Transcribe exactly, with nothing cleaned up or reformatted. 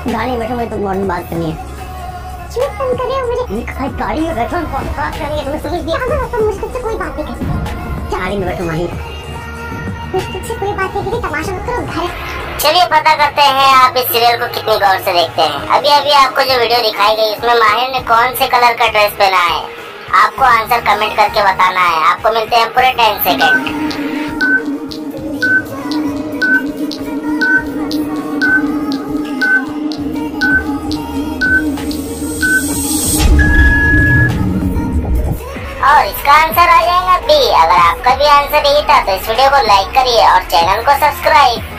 गाड़ी में बैठो, मुझे तो मॉर्निंग बात करनी है। क्यों फोन कर रहे हो मुझे? खाली गाड़ी में बैठो, बात करेंगे, तुम्हें समझ दिया? पागल हो तुम, मुझसे तुझसे कोई बात नहीं करनी। गाड़ी में बैठो माही, मुझसे तुझसे कोई बात नहीं करनी, तमाशा मत करो, घर। चलिए पता करते हैं आप इस सीरियल को कितनी गौर से देखते हैं। अभी अभी आपको जो वीडियो दिखाई गई उसमें माहिर ने कौन से कलर का ड्रेस पहना है, आपको आंसर कमेंट करके बताना है। आपको मिलते हैं पूरे टेन सेकेंड। और इसका आंसर आ जाएगा बी। अगर आपका भी आंसर यही था तो इस वीडियो को लाइक करिए और चैनल को सब्सक्राइब।